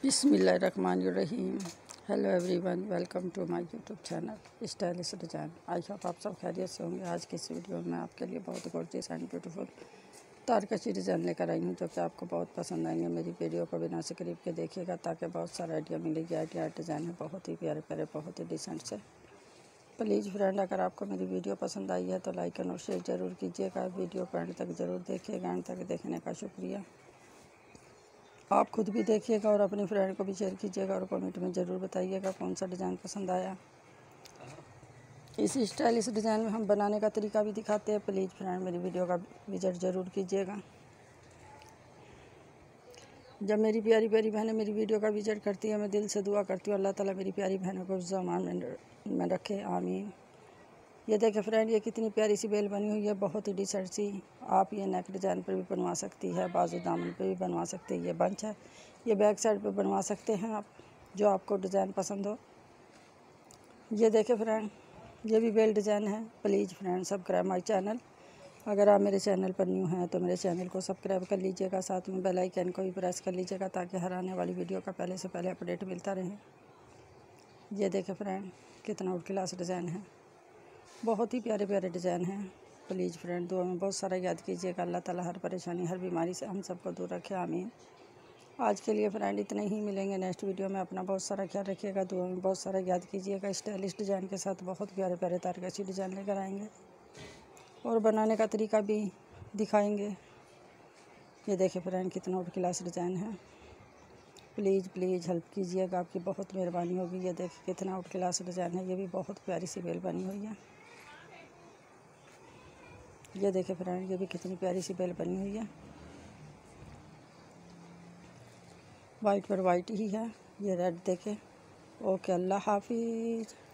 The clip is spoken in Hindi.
बिस्मिल्लाहिर्रहमानिर्रहीम। Hello everyone, welcome to my YouTube channel stylish design. I hope आप सब खैरियत से होंगे। आज की इस वीडियो में आपके लिए बहुत गॉर्जियस एंड ब्यूटीफुल तारकशी डिज़ाइन लेकर आई हूँ, जो कि आपको बहुत पसंद आएंगे। मेरी वीडियो को बिना से करीब के देखिएगा ताकि बहुत सारा आइडिया मिलेगी। आइडिया डिज़ाइन है बहुत ही प्यारे प्यारे, बहुत ही डिसेंट से। प्लीज़ फ्रेंड, अगर आपको मेरी वीडियो पसंद आई है तो लाइक और शेयर ज़रूर कीजिएगा। वीडियो को एंड तक ज़रूर देखिएगा। एंड तक देखने का शुक्रिया। आप खुद भी देखिएगा और अपनी फ्रेंड को भी शेयर कीजिएगा और कमेंट में ज़रूर बताइएगा कौन सा डिज़ाइन पसंद आया। इस स्टाइलिश डिज़ाइन में हम बनाने का तरीका भी दिखाते हैं। प्लीज़ फ्रेंड, मेरी वीडियो का विजिट ज़रूर कीजिएगा। जब मेरी प्यारी प्यारी बहनें मेरी वीडियो का विजिट करती है, मैं दिल से दुआ करती हूँ अल्लाह ताला मेरी प्यारी बहनों को ज़मान में रखे, आमीन। ये देखें फ्रेंड, ये कितनी प्यारी सी बेल बनी हुई है, बहुत ही डिसेंट सी। आप ये नेक डिज़ाइन पर भी बनवा सकती है, बाजू दामन पे भी बनवा सकती है। ये बंच है, ये बैक साइड पे बनवा सकते हैं आप, जो आपको डिज़ाइन पसंद हो। ये देखें फ्रेंड, ये भी बेल डिज़ाइन है। Please friend, subscribe my channel. अगर आप मेरे चैनल पर न्यू हैं तो मेरे चैनल को सब्सक्राइब कर लीजिएगा, साथ में बेल आइकन को भी प्रेस कर लीजिएगा ताकि हर आने वाली वीडियो का पहले से पहले अपडेट मिलता रहे। ये देखें फ्रेंड, कितना आउट क्लास डिज़ाइन है, बहुत ही प्यारे प्यारे डिज़ाइन हैं। प्लीज़ फ्रेंड, दुआ में बहुत सारा याद कीजिएगा। अल्लाह ताला हर परेशानी हर बीमारी से हम सबको दूर रखे, आमीन। आज के लिए फ्रेंड इतने ही, मिलेंगे नेक्स्ट वीडियो में। अपना बहुत सारा ख्याल रखिएगा, दुआ में बहुत सारा याद कीजिएगा। स्टाइलिश डिज़ाइन के साथ बहुत प्यारे प्यारे तारकशी डिज़ाइन लेकर आएंगे और बनाने का तरीका भी दिखाएंगे। ये देखिए फ्रेंड, कितना आउट क्लास डिज़ाइन है। प्लीज़ प्लीज़ हेल्प कीजिएगा, आपकी बहुत मेहरबानी होगी। ये देखिए कितना आउट क्लास डिज़ाइन है, ये भी बहुत प्यारी सी बेल बनी हुई है। ये देखें फ्रेंड, ये भी कितनी प्यारी सी बेल बनी हुई है, वाइट पर वाइट ही है। ये रेड देखें। ओके, अल्लाह हाफिज़।